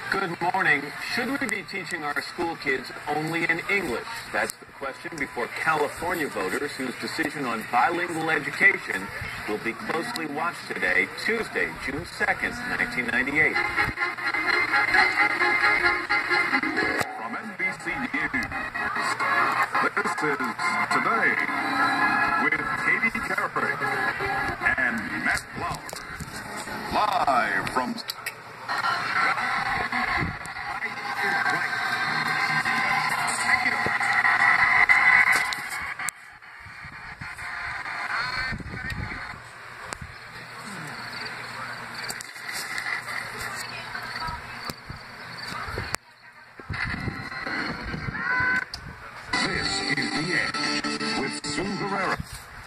Good morning. Should we be teaching our school kids only in English? That's the question before California voters whose decision on bilingual education will be closely watched today, Tuesday, June 2nd, 1998. From NBC News, this is Today with Katie Carrick and Matt Flowers. Live from... This is EAS with Sue Guerrero.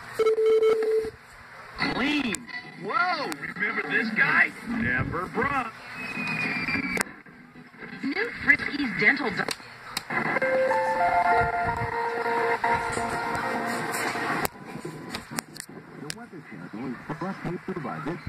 Clean. Whoa, remember this guy? Never brought. New Frisky's Dental Doctor. The Weather Channel is brought to you by this.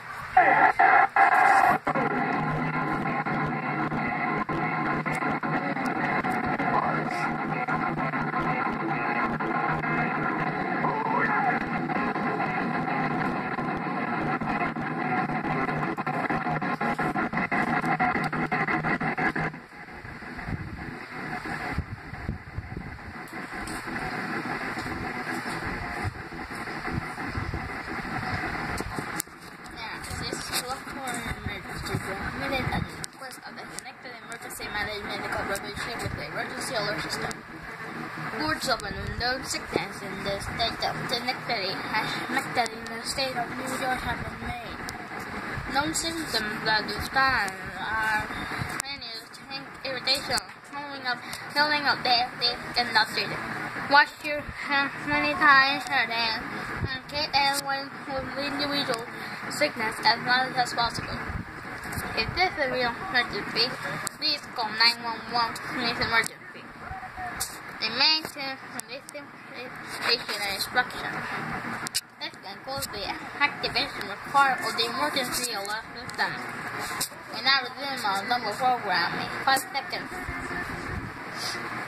Emergency alert system. Reports of an unknown sickness in the state of Tennessee New York have been made. Known symptoms that describe are many irritation, feeling of daily and nothing. Wash your hands many times a day and get away with individual sickness as much as possible. If this is a real emergency, please call 911 police emergency. The main station and instruction. This includes the activation required of the emergency alert system. We now resume our normal program in 5 seconds.